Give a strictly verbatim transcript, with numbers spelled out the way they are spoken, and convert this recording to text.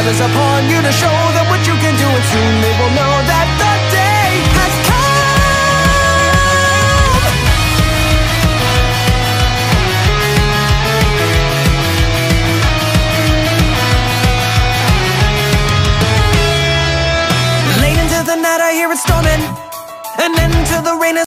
time is upon you to show them what you can do, and soon they will know that the day has come. Late into the night I hear it storming, and into the rain